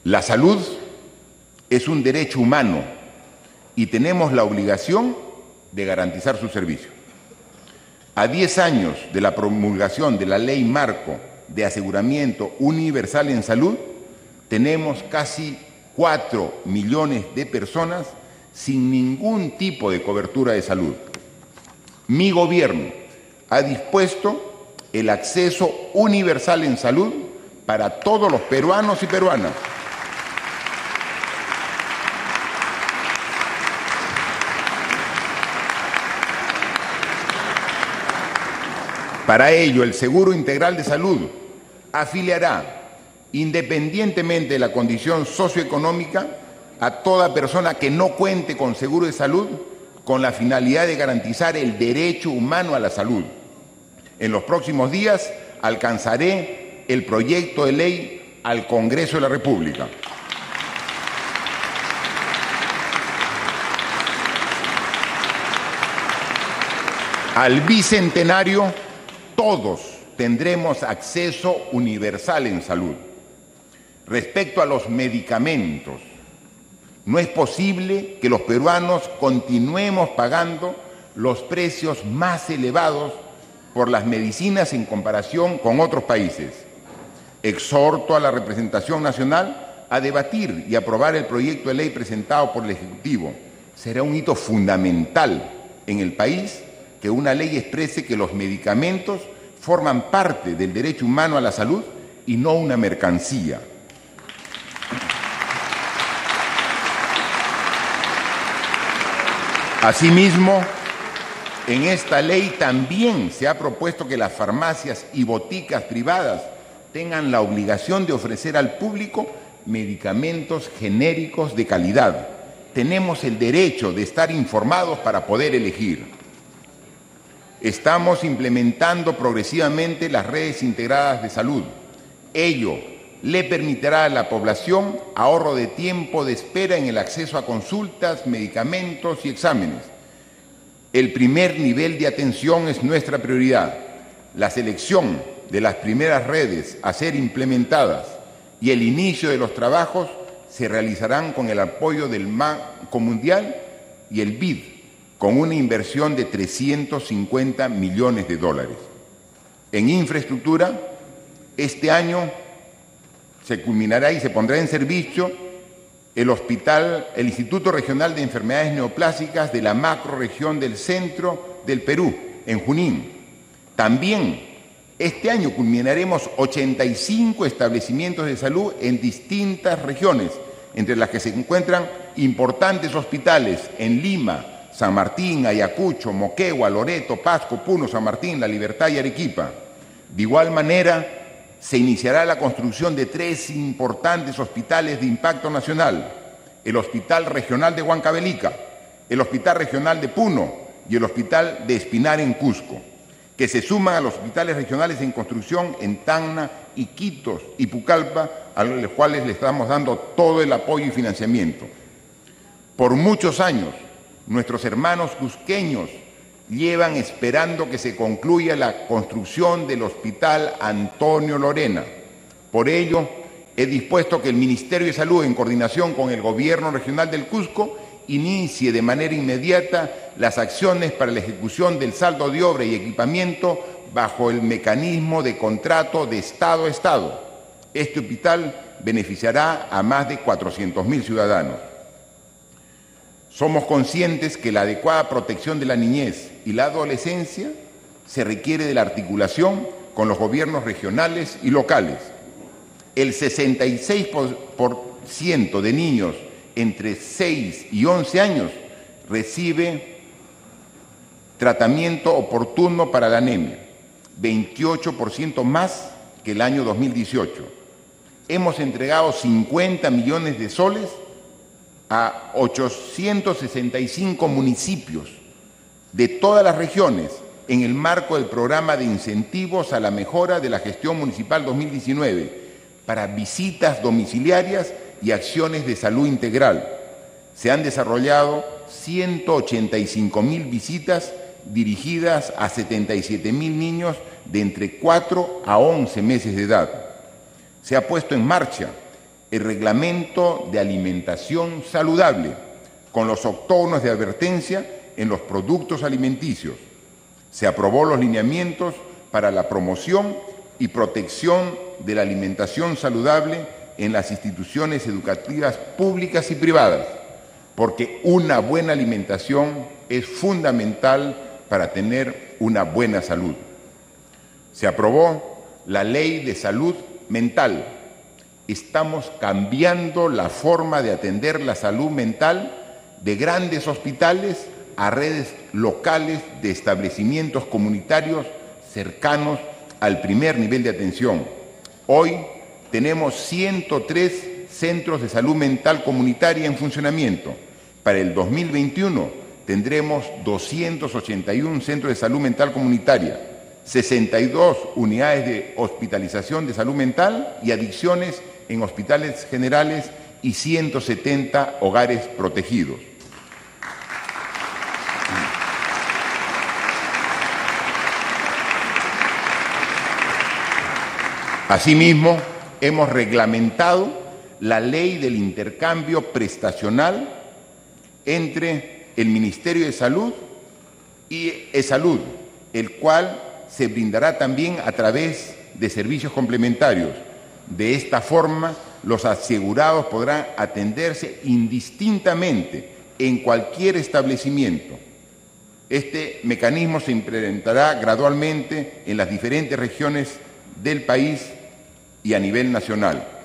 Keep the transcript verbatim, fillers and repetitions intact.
La salud es un derecho humano y tenemos la obligación de garantizar su servicio. A diez años de la promulgación de la Ley Marco de Aseguramiento Universal en Salud, tenemos casi cuatro millones de personas sin ningún tipo de cobertura de salud. Mi gobierno ha dispuesto el acceso universal en salud para todos los peruanos y peruanas. Para ello, el Seguro Integral de Salud afiliará, independientemente de la condición socioeconómica, a toda persona que no cuente con seguro de salud, con la finalidad de garantizar el derecho humano a la salud. En los próximos días alcanzaré el proyecto de ley al Congreso de la República. Al bicentenario, todos tendremos acceso universal en salud. Respecto a los medicamentos, no es posible que los peruanos continuemos pagando los precios más elevados por las medicinas en comparación con otros países. Exhorto a la representación nacional a debatir y aprobar el proyecto de ley presentado por el Ejecutivo. Será un hito fundamental en el país que una ley exprese que los medicamentos forman parte del derecho humano a la salud y no una mercancía. Asimismo, en esta ley también se ha propuesto que las farmacias y boticas privadas tengan la obligación de ofrecer al público medicamentos genéricos de calidad. Tenemos el derecho de estar informados para poder elegir. Estamos implementando progresivamente las redes integradas de salud. Ello le permitirá a la población ahorro de tiempo de espera en el acceso a consultas, medicamentos y exámenes. El primer nivel de atención es nuestra prioridad. La selección de las primeras redes a ser implementadas y el inicio de los trabajos se realizarán con el apoyo del Banco Mundial y el B I D, con una inversión de trescientos cincuenta millones de dólares. En infraestructura, este año se culminará y se pondrá en servicio el hospital, el Instituto Regional de Enfermedades Neoplásicas de la macrorregión del centro del Perú, en Junín. También este año culminaremos ochenta y cinco establecimientos de salud en distintas regiones, entre las que se encuentran importantes hospitales en Lima, San Martín, Ayacucho, Moquegua, Loreto, Pasco, Puno, San Martín, La Libertad y Arequipa. De igual manera, se iniciará la construcción de tres importantes hospitales de impacto nacional: el Hospital Regional de Huancavelica, el Hospital Regional de Puno y el Hospital de Espinar en Cusco, que se suman a los hospitales regionales en construcción en Tacna, Iquitos y Pucallpa, a los cuales le estamos dando todo el apoyo y financiamiento. Por muchos años, nuestros hermanos cusqueños llevan esperando que se concluya la construcción del Hospital Antonio Lorena. Por ello, he dispuesto que el Ministerio de Salud, en coordinación con el Gobierno Regional del Cusco, inicie de manera inmediata las acciones para la ejecución del saldo de obra y equipamiento bajo el mecanismo de contrato de Estado a Estado. Este hospital beneficiará a más de cuatrocientos mil ciudadanos. Somos conscientes que la adecuada protección de la niñez y la adolescencia se requiere de la articulación con los gobiernos regionales y locales. El sesenta y seis por ciento de niños entre seis y once años recibe tratamiento oportuno para la anemia, veintiocho por ciento más que el año dos mil dieciocho. Hemos entregado cincuenta millones de soles a ochocientos sesenta y cinco municipios de todas las regiones en el marco del programa de incentivos a la mejora de la gestión municipal dos mil diecinueve para visitas domiciliarias y acciones de salud integral. Se han desarrollado ciento ochenta y cinco mil visitas dirigidas a setenta y siete mil niños de entre cuatro a once meses de edad. Se ha puesto en marcha el reglamento de alimentación saludable, con los octógonos de advertencia en los productos alimenticios. Se aprobó los lineamientos para la promoción y protección de la alimentación saludable en las instituciones educativas públicas y privadas, porque una buena alimentación es fundamental para tener una buena salud. Se aprobó la Ley de Salud Mental. Estamos cambiando la forma de atender la salud mental de grandes hospitales a redes locales de establecimientos comunitarios cercanos al primer nivel de atención. Hoy tenemos ciento tres centros de salud mental comunitaria en funcionamiento. Para el dos mil veintiuno tendremos doscientos ochenta y uno centros de salud mental comunitaria, sesenta y dos unidades de hospitalización de salud mental y adicciones en hospitales generales y ciento setenta hogares protegidos. Asimismo, hemos reglamentado la ley del intercambio prestacional entre el Ministerio de Salud y eSalud, el cual se brindará también a través de servicios complementarios. De esta forma, los asegurados podrán atenderse indistintamente en cualquier establecimiento. Este mecanismo se implementará gradualmente en las diferentes regiones del país y a nivel nacional.